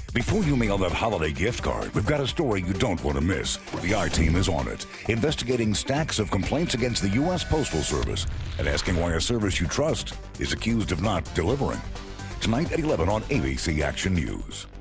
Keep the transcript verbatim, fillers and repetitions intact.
Before you mail that holiday gift card, we've got a story you don't want to miss. The I-Team is on it, investigating stacks of complaints against the U S Postal Service and asking why a service you trust is accused of not delivering. Tonight at eleven on A B C Action News.